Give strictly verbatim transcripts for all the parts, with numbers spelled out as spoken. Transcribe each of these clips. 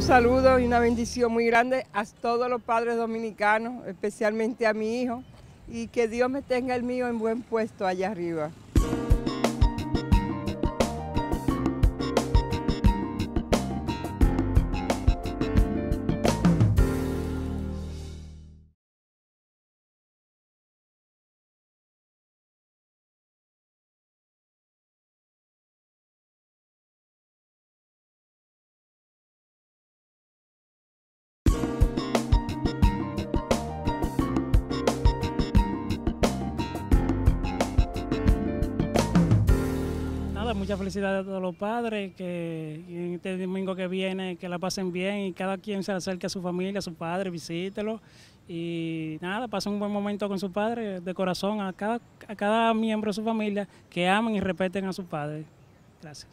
saludo y una bendición muy grande a todos los padres dominicanos, especialmente a mi hijo, y que Dios me tenga el mío en buen puesto allá arriba. Mucha felicidad a todos los padres, que en este domingo que viene que la pasen bien y cada quien se acerque a su familia, a su padre, visítelo y nada, pasen un buen momento con su padre de corazón, a cada, a cada miembro de su familia que amen y respeten a su padre. Gracias.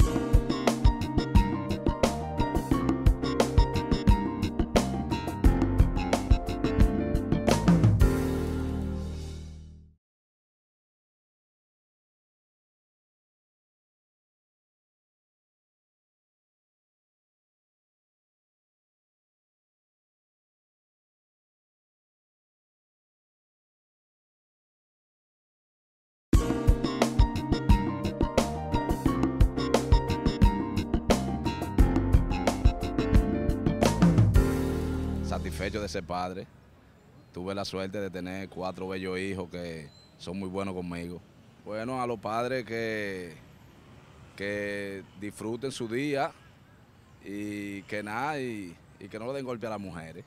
Satisfecho de ser padre. Tuve la suerte de tener cuatro bellos hijos que son muy buenos conmigo. Bueno, a los padres que, que disfruten su día y que nada, y, y que no le den golpe a las mujeres.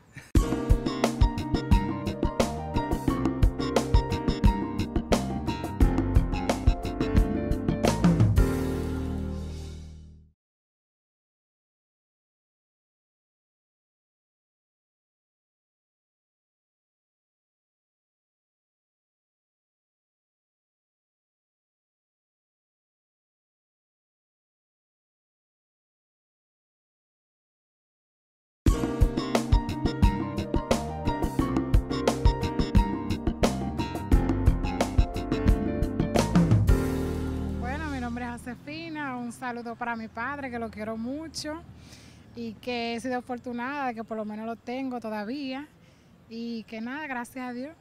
Josefina, un saludo para mi padre, que lo quiero mucho y que he sido afortunada de que por lo menos lo tengo todavía y que nada, gracias a Dios.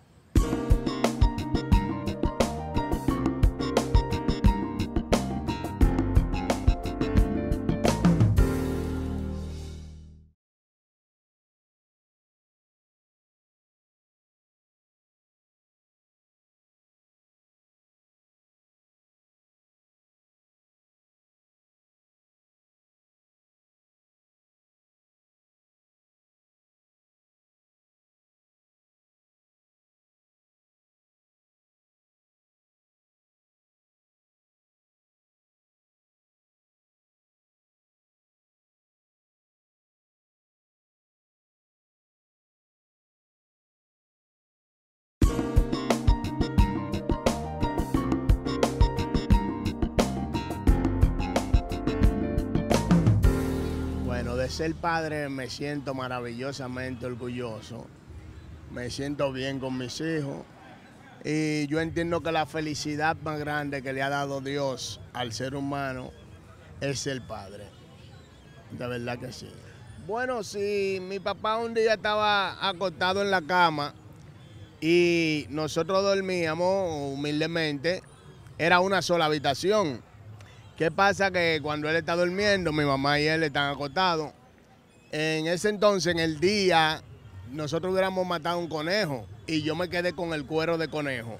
De ser padre me siento maravillosamente orgulloso, me siento bien con mis hijos y yo entiendo que la felicidad más grande que le ha dado Dios al ser humano es ser padre, de verdad que sí. Bueno, si mi papá un día estaba acostado en la cama y nosotros dormíamos humildemente, era una sola habitación. ¿Qué pasa? Que cuando él está durmiendo, mi mamá y él están acostados. En ese entonces, en el día, nosotros hubiéramos matado un conejo y yo me quedé con el cuero de conejo.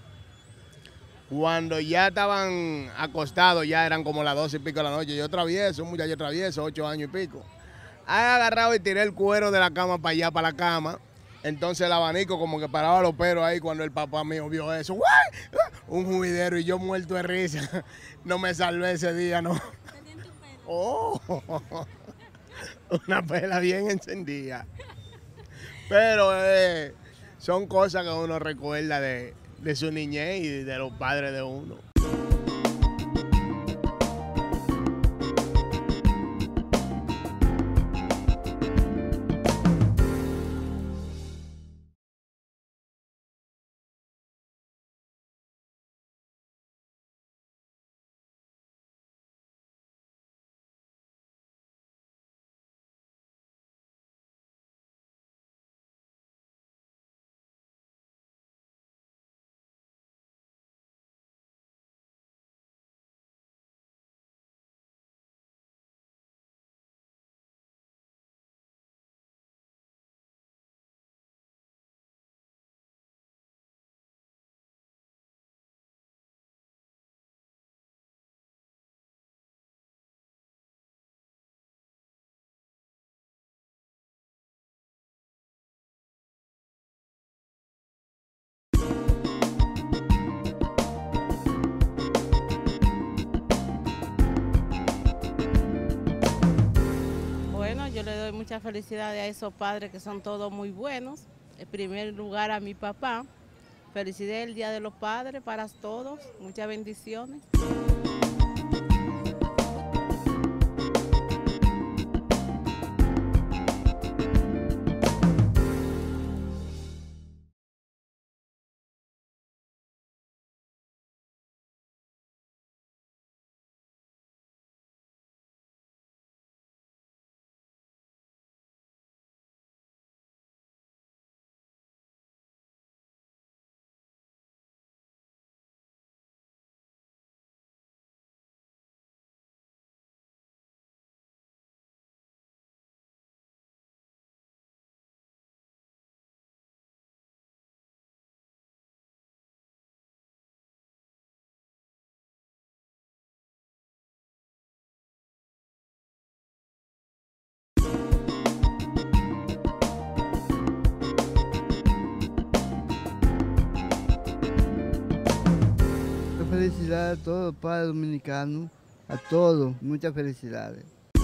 Cuando ya estaban acostados, ya eran como las doce y pico de la noche, yo travieso, un muchacho travieso, ocho años y pico. He agarrado y tiré el cuero de la cama para allá, para la cama. Entonces el abanico como que paraba los pelos ahí cuando el papá mío vio eso. ¡Uy! Un juidero y yo muerto de risa. No me salvé ese día, ¿no? Oh, una pela bien encendida. Pero eh, son cosas que uno recuerda de, de su niñez y de los padres de uno. muchas felicidades a esos padres que son todos muy buenos. En primer lugar a mi papá. Felicidades el Día de los Padres para todos. Muchas bendiciones. Felicidades a todos los padres dominicanos, a todos, muchas felicidades.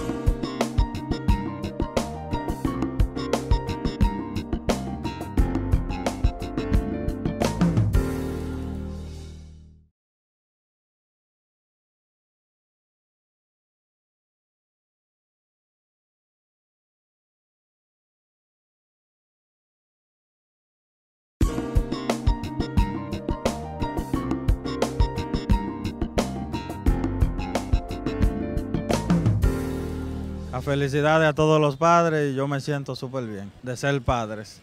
A felicidades a todos los padres y yo me siento súper bien de ser padres.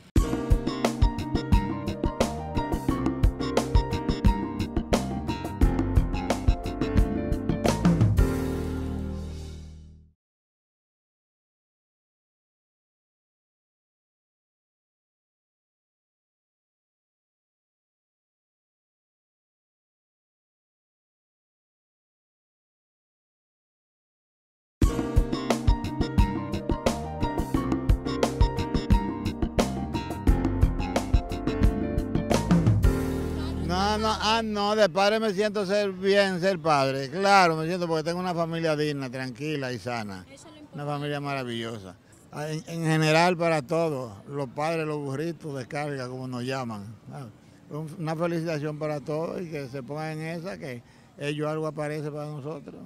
No, no, ah, no, de padre me siento ser bien, ser padre. Claro, me siento porque tengo una familia digna, tranquila y sana. Una familia maravillosa. En, en general para todos, los padres, los burritos de carga, como nos llaman. Una felicitación para todos y que se pongan en esa, que ellos algo aparece para nosotros.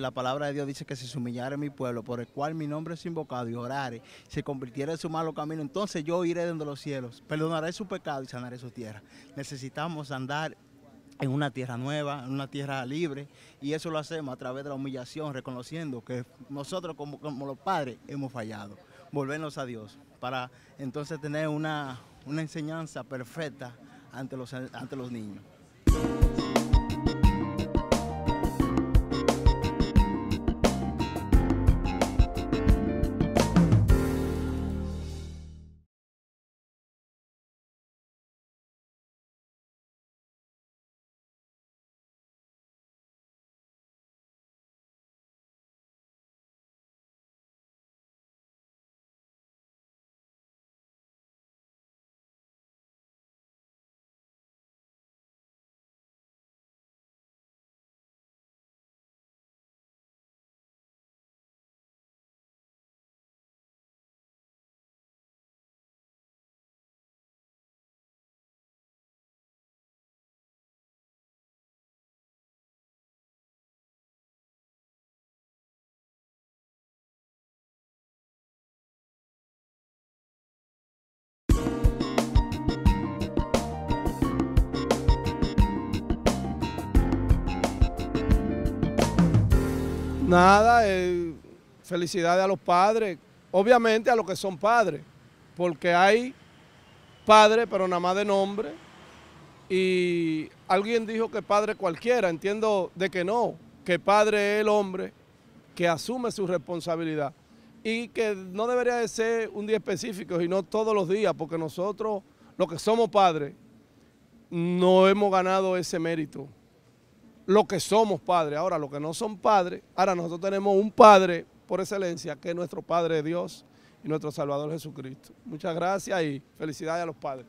la palabra de Dios dice que si se humillare mi pueblo, por el cual mi nombre es invocado, y orare, se convirtiera en su malo camino, entonces yo iré desde los cielos, perdonaré su pecado y sanaré su tierra. Necesitamos andar en una tierra nueva, en una tierra libre, y eso lo hacemos a través de la humillación, reconociendo que nosotros como, como los padres hemos fallado. Volvernos a Dios, para entonces tener una, una enseñanza perfecta ante los, ante los niños. Nada, eh, felicidades a los padres, obviamente a los que son padres, porque hay padres, pero nada más de nombre, y alguien dijo que padre cualquiera, entiendo de que no, que padre es el hombre que asume su responsabilidad, y que no debería de ser un día específico, sino todos los días, porque nosotros, los que somos padres, no hemos ganado ese mérito. Lo que somos padres, ahora los que no son padres, ahora nosotros tenemos un padre por excelencia que es nuestro Padre Dios y nuestro Salvador Jesucristo. Muchas gracias y felicidades a los padres.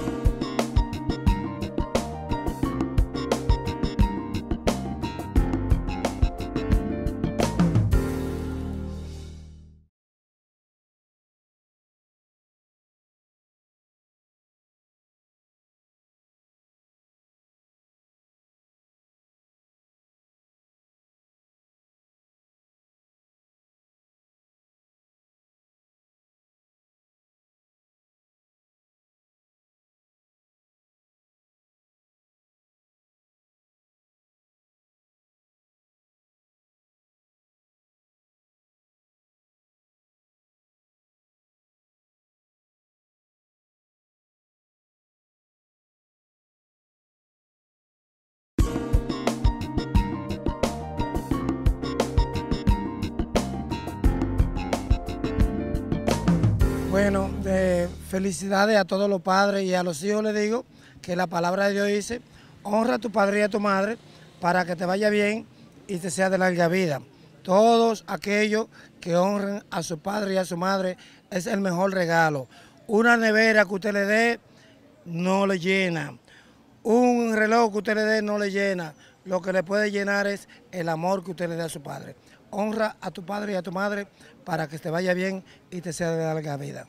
Bueno, de felicidades a todos los padres y a los hijos les digo que la palabra de Dios dice, honra a tu padre y a tu madre para que te vaya bien y te sea de larga vida. Todos aquellos que honren a su padre y a su madre es el mejor regalo. Una nevera que usted le dé no le llena. Un reloj que usted le dé no le llena. Lo que le puede llenar es el amor que usted le dé a su padre. Honra a tu padre y a tu madre para que te vaya bien y te sea de larga vida.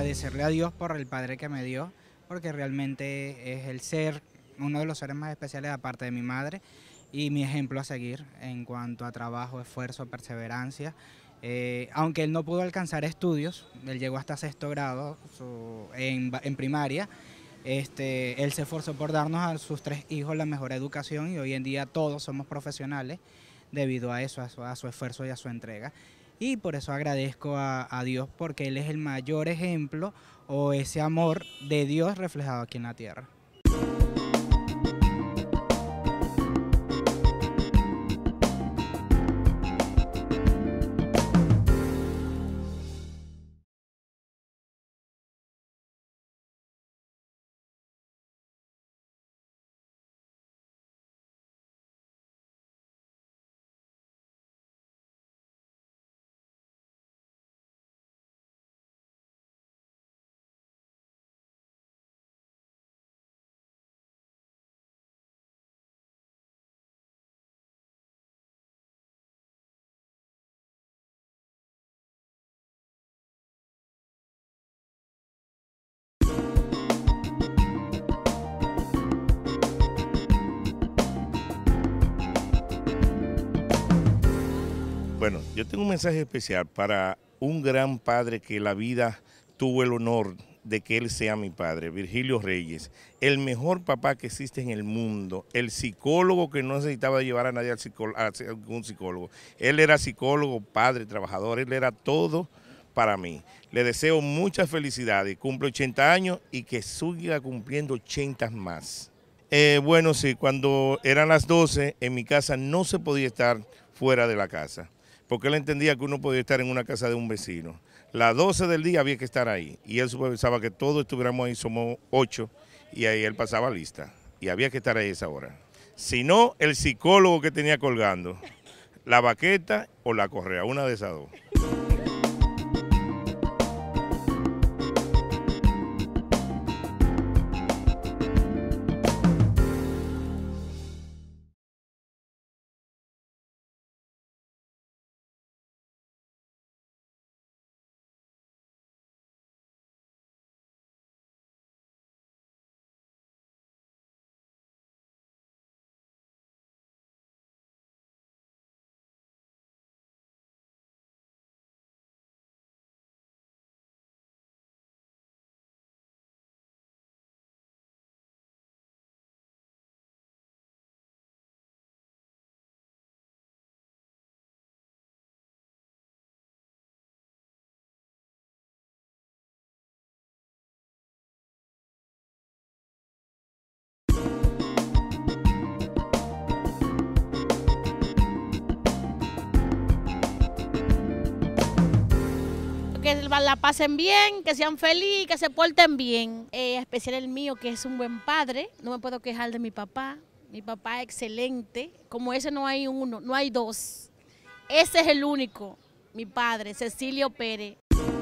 agradecerle a Dios por el padre que me dio, porque realmente es el ser, uno de los seres más especiales aparte de mi madre, y mi ejemplo a seguir en cuanto a trabajo, esfuerzo, perseverancia. Eh, aunque él no pudo alcanzar estudios, él llegó hasta sexto grado su, en, en primaria, este, él se esforzó por darnos a sus tres hijos la mejor educación y hoy en día todos somos profesionales debido a eso, a su, a su esfuerzo y a su entrega. Y por eso agradezco a, a Dios porque Él es el mayor ejemplo o ese amor de Dios reflejado aquí en la tierra. Bueno, yo tengo un mensaje especial para un gran padre que la vida tuvo el honor de que él sea mi padre, Virgilio Reyes, el mejor papá que existe en el mundo, el psicólogo que no necesitaba llevar a nadie al psicólogo, a algún psicólogo. Él era psicólogo, padre, trabajador, él era todo para mí. Le deseo mucha felicidad y cumple ochenta años y que siga cumpliendo ochenta más. Eh, bueno, sí, cuando eran las doce en mi casa no se podía estar fuera de la casa, porque él entendía que uno podía estar en una casa de un vecino. Las doce del día había que estar ahí y él supervisaba que todos estuviéramos ahí, somos ocho, y ahí él pasaba lista y había que estar ahí a esa hora. Si no, el psicólogo que tenía colgando, la baqueta o la correa, una de esas dos. Que la pasen bien, que sean felices, que se porten bien. Eh, especial el mío, que es un buen padre. No me puedo quejar de mi papá. Mi papá es excelente. Como ese no hay uno, no hay dos. Ese es el único, mi padre, Cecilio Pérez.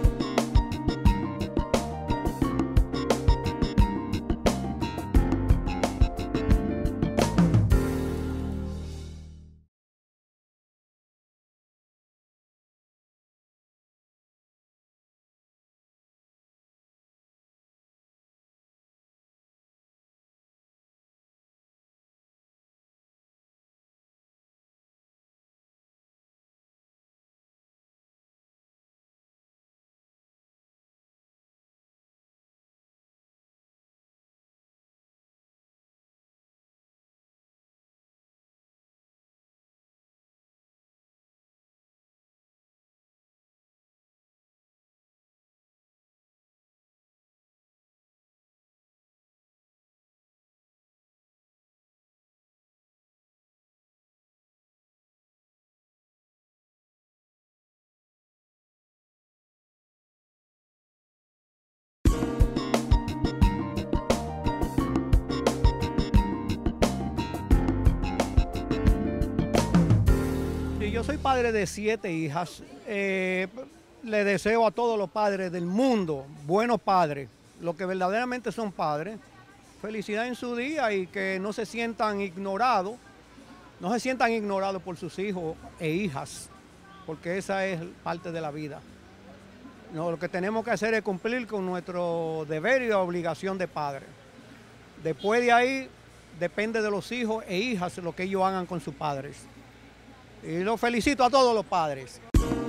Yo soy padre de siete hijas. Eh, le deseo a todos los padres del mundo, buenos padres, los que verdaderamente son padres, felicidad en su día y que no se sientan ignorados, no se sientan ignorados por sus hijos e hijas, porque esa es parte de la vida. No, lo que tenemos que hacer es cumplir con nuestro deber y obligación de padre. Después de ahí, depende de los hijos e hijas lo que ellos hagan con sus padres. Y los felicito a todos los padres.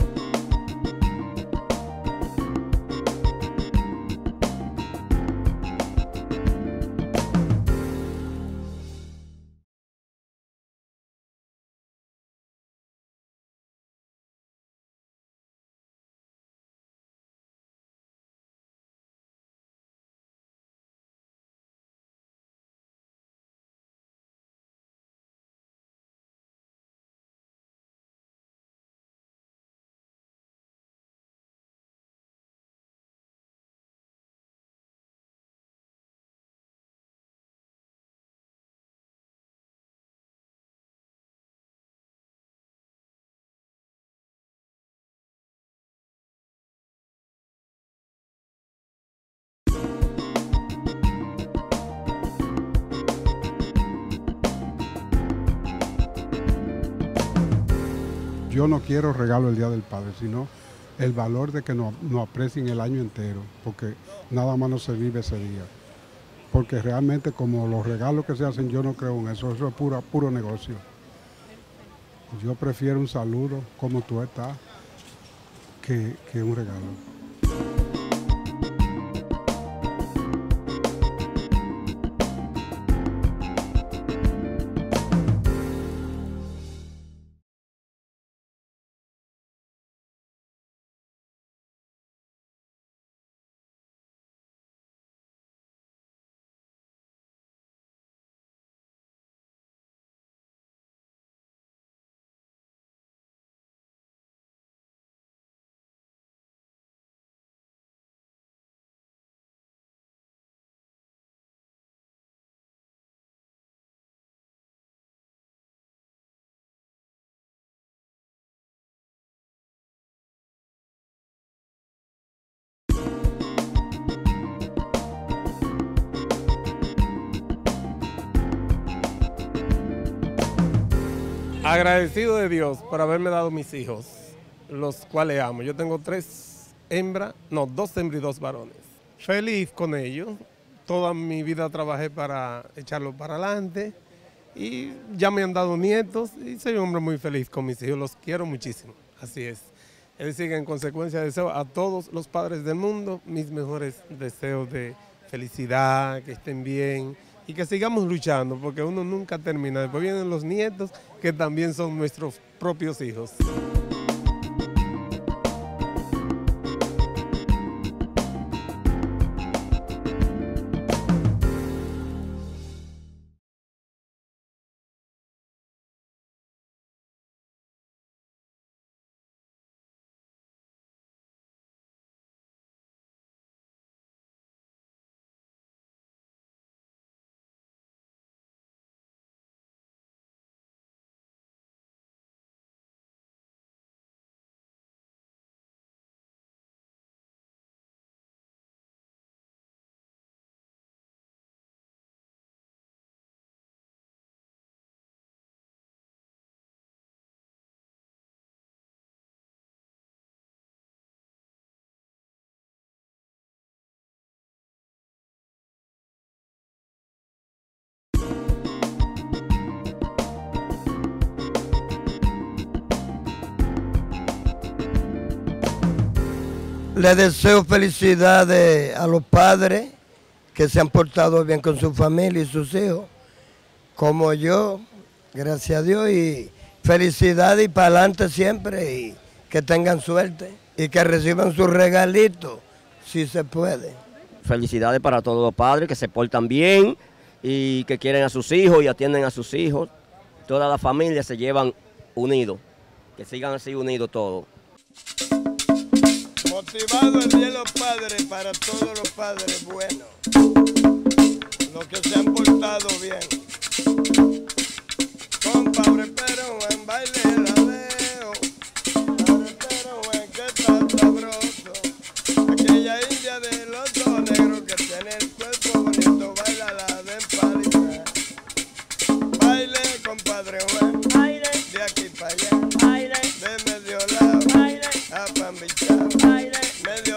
Yo no quiero regalo el Día del Padre, sino el valor de que nos, nos aprecien el año entero, porque nada más no se vive ese día. Porque realmente como los regalos que se hacen, yo no creo en eso, eso es puro, puro negocio. Yo prefiero un saludo, como tú estás, que, que un regalo. Agradecido de Dios por haberme dado mis hijos, los cuales amo. Yo tengo tres hembras, no, dos hembras y dos varones. Feliz con ellos. Toda mi vida trabajé para echarlos para adelante y ya me han dado nietos y soy un hombre muy feliz con mis hijos. Los quiero muchísimo, así es. Es decir, en consecuencia deseo a todos los padres del mundo mis mejores deseos de felicidad, que estén bien y que sigamos luchando, porque uno nunca termina. Después vienen los nietos, que también son nuestros propios hijos. Le deseo felicidades a los padres que se han portado bien con su familia y sus hijos, como yo, gracias a Dios, y felicidades y para adelante siempre, y que tengan suerte y que reciban sus regalitos, si se puede. Felicidades para todos los padres que se portan bien y que quieren a sus hijos y atienden a sus hijos. Todas las familias se llevan unidos, que sigan así unidos todos. Motivado el Día de los Padres para todos los padres buenos, los que se han portado bien. Compadre, pero en baile la veo, padre, pero en que está sabroso. Aquella india de los ojos negros que tiene el cuerpo bonito, baila la de empalidad. Baile, compadre, bueno, baile, de aquí para allá, baile, de medio lado, baile, a pambichar. Medio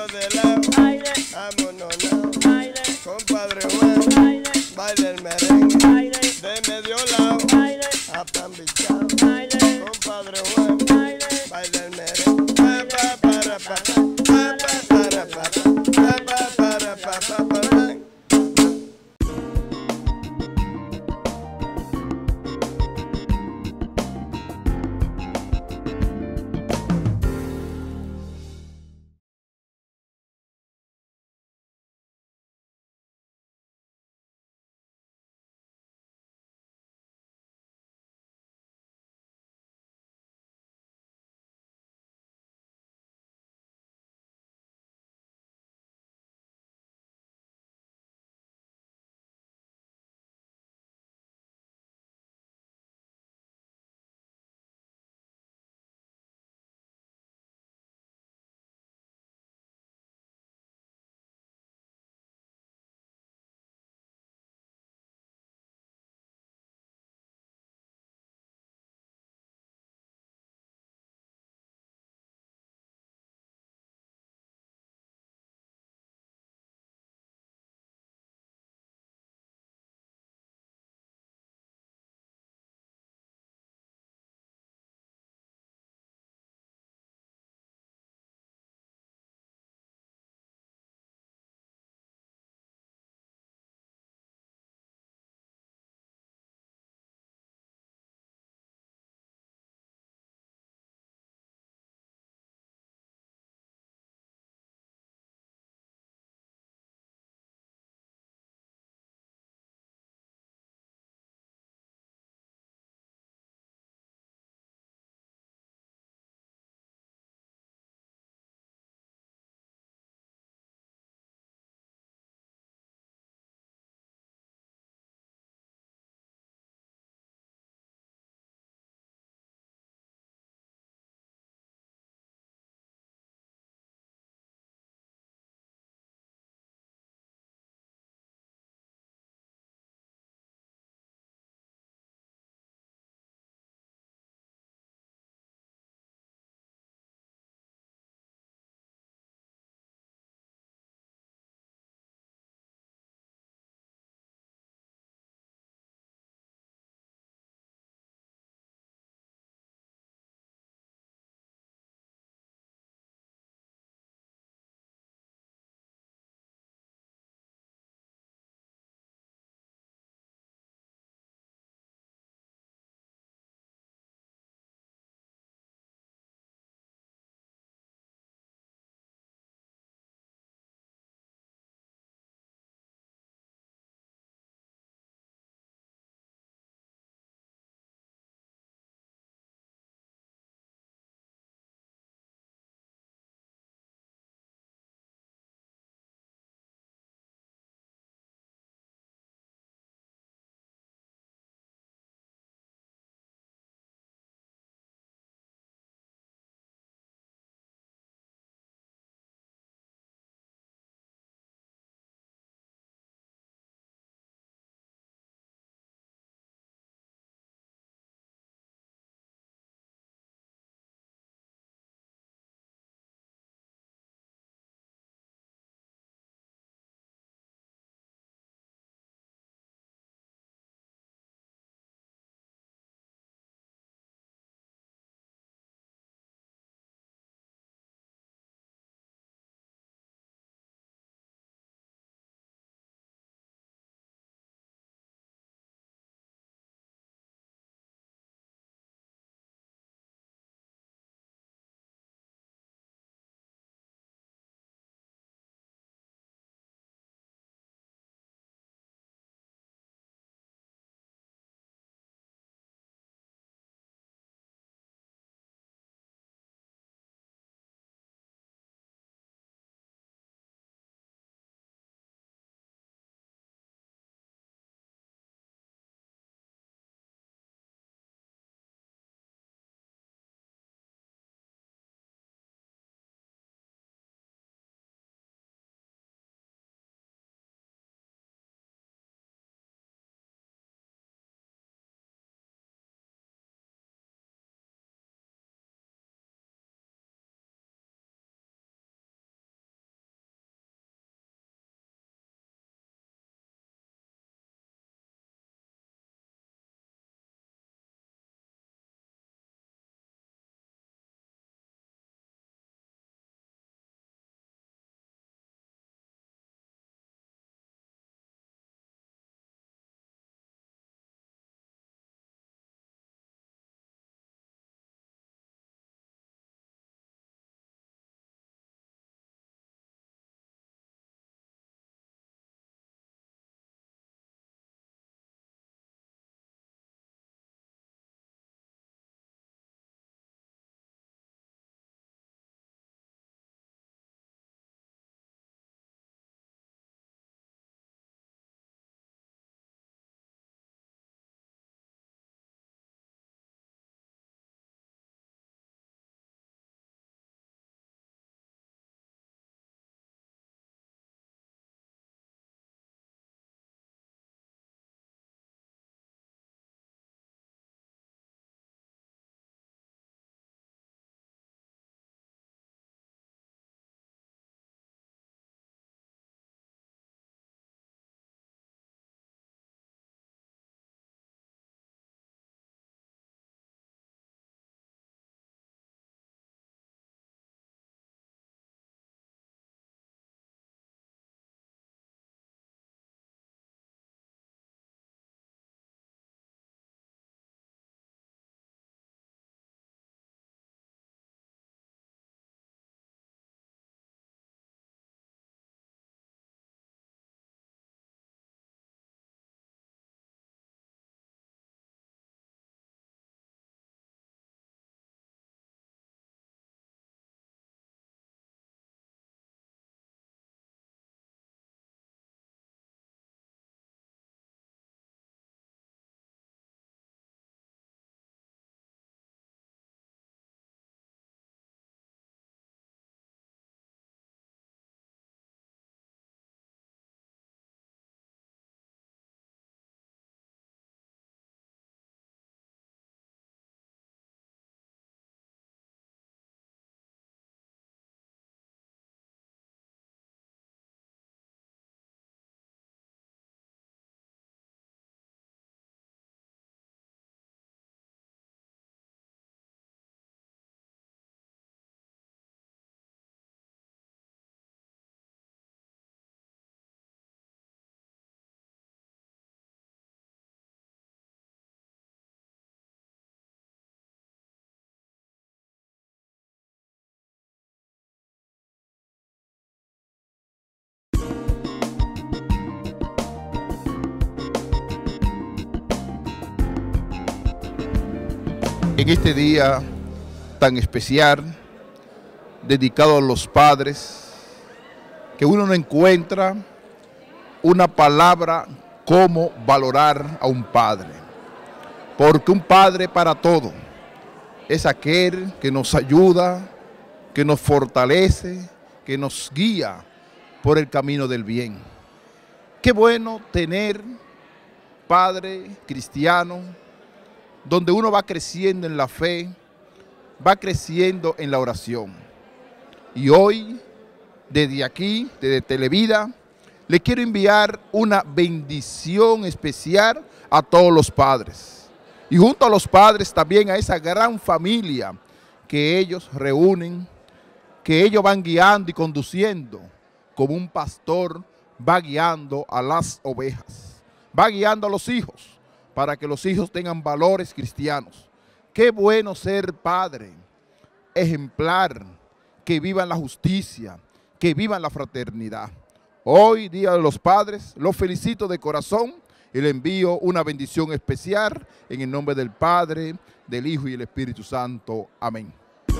en este día tan especial, dedicado a los padres, que uno no encuentra una palabra cómo valorar a un padre. Porque un padre para todo es aquel que nos ayuda, que nos fortalece, que nos guía por el camino del bien. Qué bueno tener padre cristiano, donde uno va creciendo en la fe, va creciendo en la oración. Y hoy, desde aquí, desde Televida, le quiero enviar una bendición especial a todos los padres. Y junto a los padres también a esa gran familia que ellos reúnen, que ellos van guiando y conduciendo, como un pastor va guiando a las ovejas, va guiando a los hijos, para que los hijos tengan valores cristianos. Qué bueno ser padre, ejemplar, que vivan la justicia, que vivan la fraternidad. Hoy, Día de los Padres, los felicito de corazón y le envío una bendición especial en el nombre del Padre, del Hijo y del Espíritu Santo. Amén.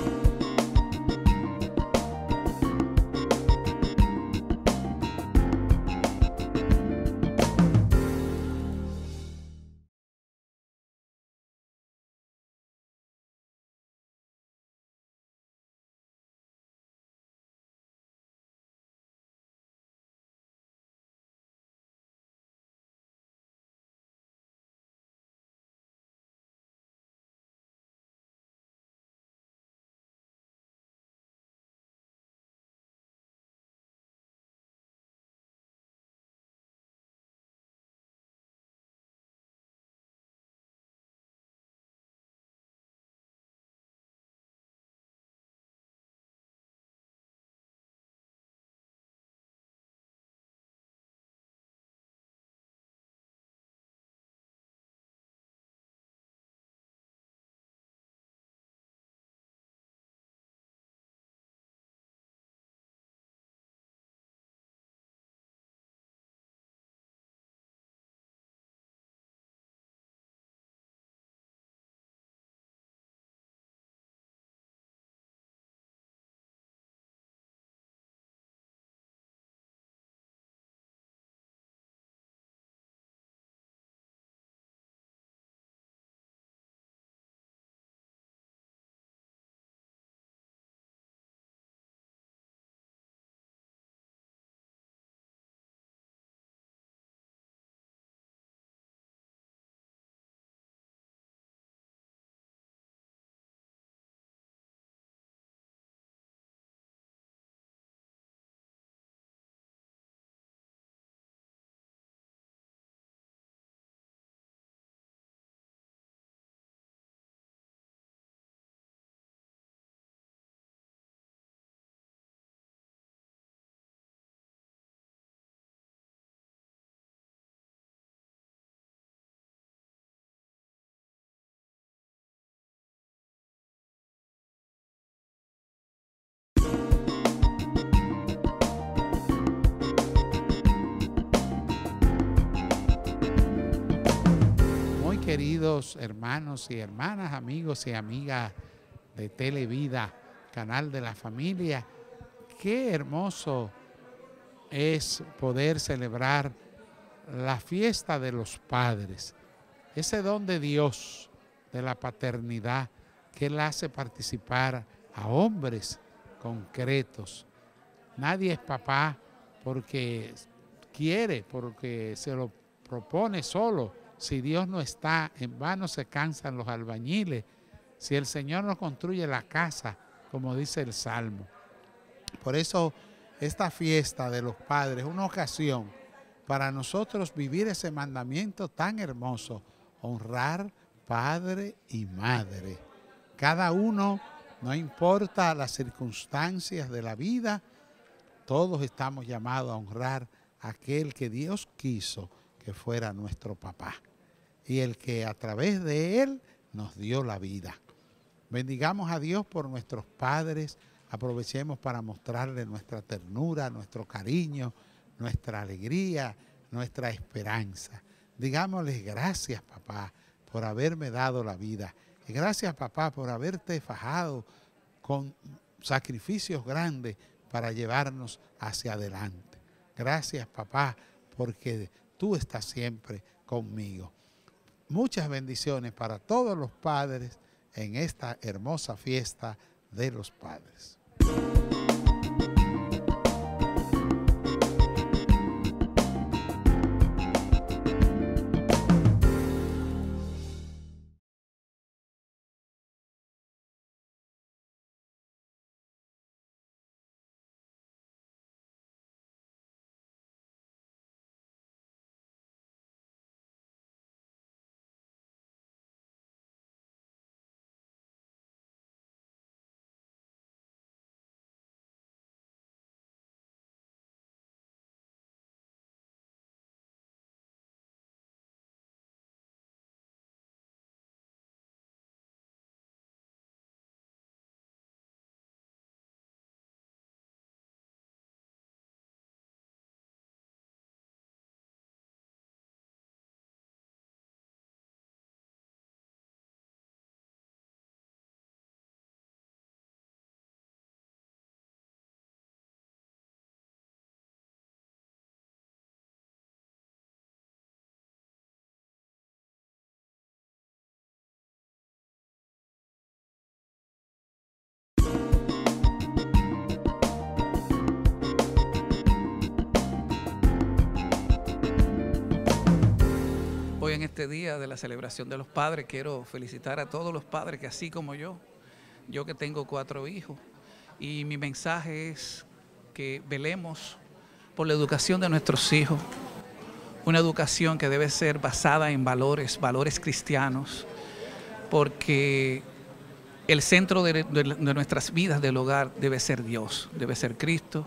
Queridos hermanos y hermanas, amigos y amigas de Televida, canal de la familia, qué hermoso es poder celebrar la fiesta de los padres, ese don de Dios, de la paternidad, que Él hace participar a hombres concretos. Nadie es papá porque quiere, porque se lo propone solo. Si Dios no está, en vano se cansan los albañiles. Si el Señor nos construye la casa, como dice el Salmo. Por eso esta fiesta de los padres es una ocasión para nosotros vivir ese mandamiento tan hermoso, honrar padre y madre. Cada uno, no importa las circunstancias de la vida, todos estamos llamados a honrar a aquel que Dios quiso que fuera nuestro papá y el que a través de él nos dio la vida. Bendigamos a Dios por nuestros padres, aprovechemos para mostrarle nuestra ternura, nuestro cariño, nuestra alegría, nuestra esperanza. Digámosles gracias, papá, por haberme dado la vida. Y gracias, papá, por haberte fajado con sacrificios grandes para llevarnos hacia adelante. Gracias, papá, porque tú estás siempre conmigo. Muchas bendiciones para todos los padres en esta hermosa fiesta de los padres. Hoy en este día de la celebración de los padres quiero felicitar a todos los padres que así como yo, yo que tengo cuatro hijos, y mi mensaje es que velemos por la educación de nuestros hijos, una educación que debe ser basada en valores, valores cristianos, porque el centro de, de, de nuestras vidas del hogar debe ser Dios, debe ser Cristo,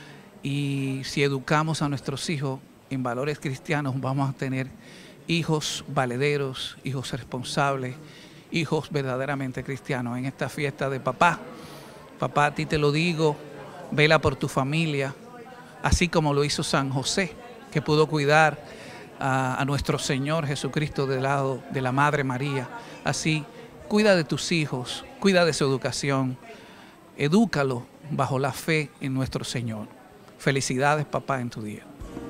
y si educamos a nuestros hijos en valores cristianos vamos a tener hijos valederos, hijos responsables, hijos verdaderamente cristianos. En esta fiesta de papá, papá, a ti te lo digo, vela por tu familia, así como lo hizo San José, que pudo cuidar a, a nuestro Señor Jesucristo del lado de la Madre María. Así, cuida de tus hijos, cuida de su educación, edúcalo bajo la fe en nuestro Señor. Felicidades, papá, en tu día.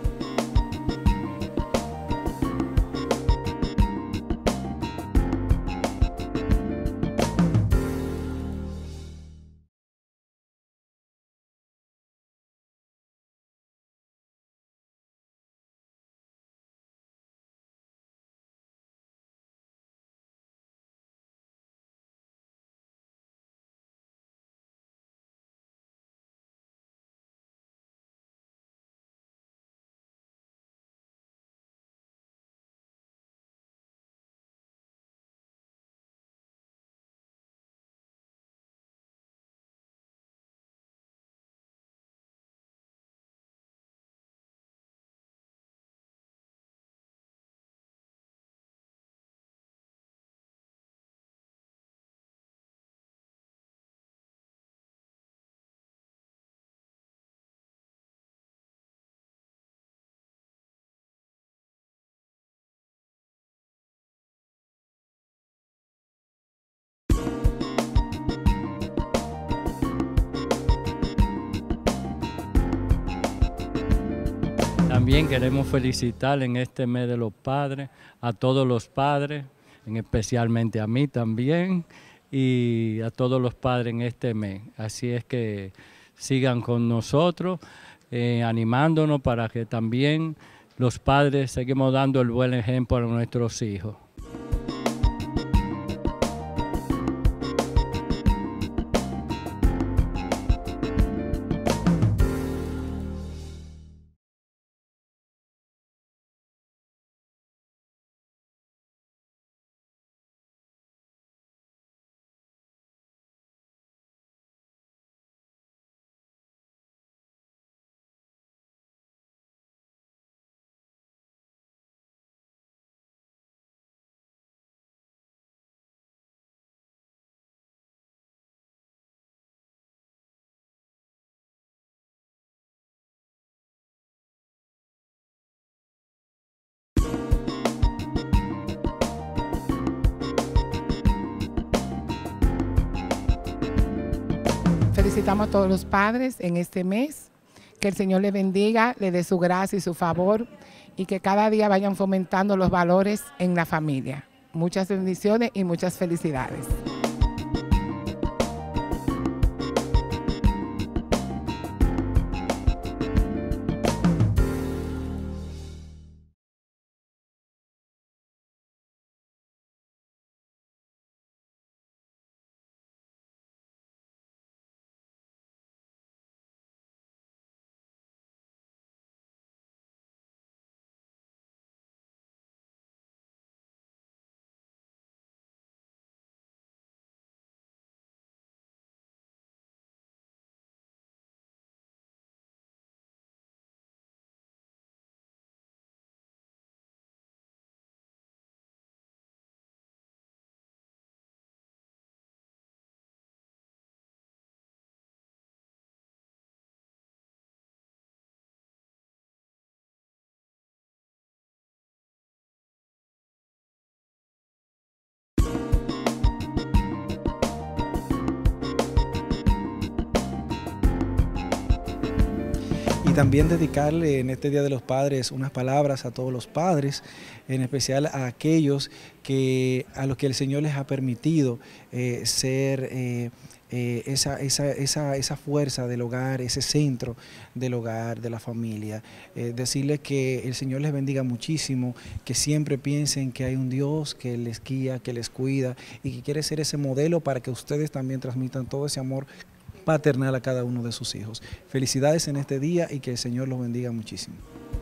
También queremos felicitar en este mes de los padres a todos los padres, en especialmente a mí también, y a todos los padres en este mes. Así es que sigan con nosotros, eh, animándonos para que también los padres seguimos dando el buen ejemplo a nuestros hijos. felicitamos a todos los padres en este mes. Que el Señor les bendiga, les dé su gracia y su favor y que cada día vayan fomentando los valores en la familia. Muchas bendiciones y muchas felicidades. Y también dedicarle en este Día de los Padres unas palabras a todos los padres, en especial a aquellos que, a los que el Señor les ha permitido eh, ser eh, eh, esa, esa, esa, esa fuerza del hogar, ese centro del hogar, de la familia. Eh, decirles que el Señor les bendiga muchísimo, que siempre piensen que hay un Dios que les guía, que les cuida y que quiere ser ese modelo para que ustedes también transmitan todo ese amor paternal a cada uno de sus hijos. Felicidades en este día y que el Señor los bendiga muchísimo.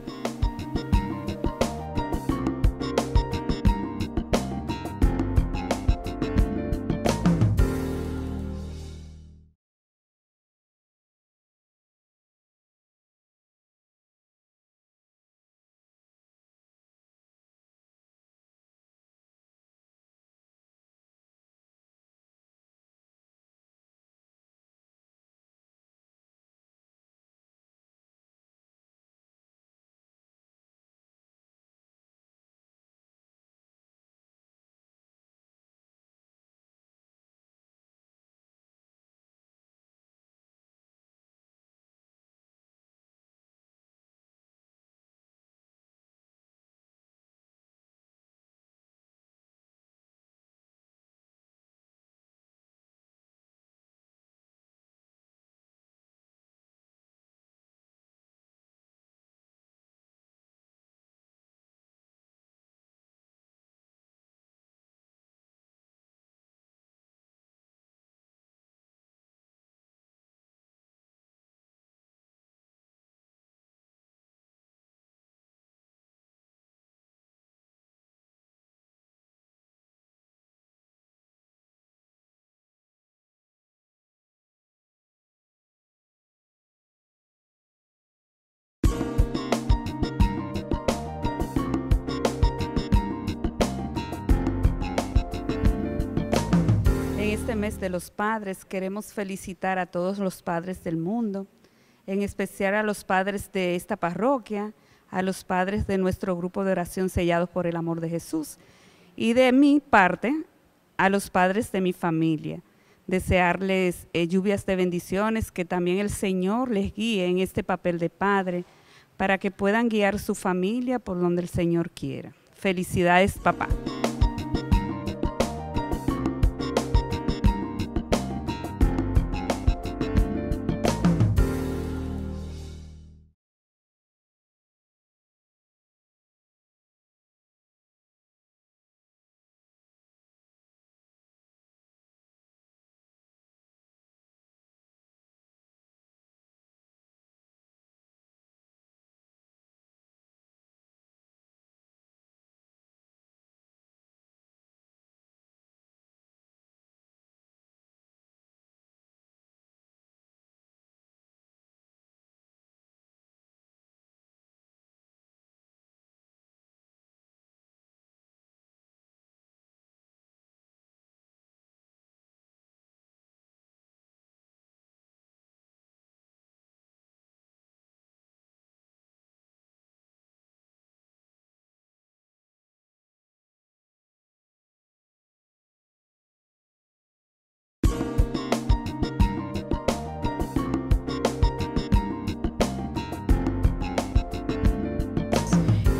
En este mes de los padres queremos felicitar a todos los padres del mundo, en especial a los padres de esta parroquia, a los padres de nuestro grupo de oración Sellados por el Amor de Jesús y de mi parte a los padres de mi familia. Desearles eh, lluvias de bendiciones, que también el Señor les guíe en este papel de padre para que puedan guiar su familia por donde el Señor quiera. Felicidades, papá.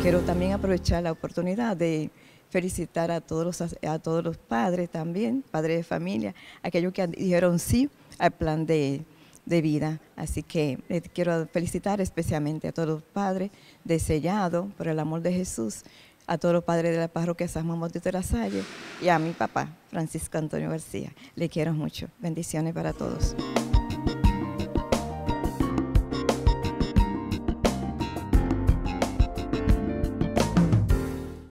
quiero también aprovechar la oportunidad de felicitar a todos los, a todos los padres también, padres de familia, aquellos que dijeron sí al plan de, de vida. Así que eh, quiero felicitar especialmente a todos los padres de Sellado por el amor de Jesús, a todos los padres de la parroquia San Juan Bautista de la Salle y a mi papá, Francisco Antonio García. Le quiero mucho. Bendiciones para todos.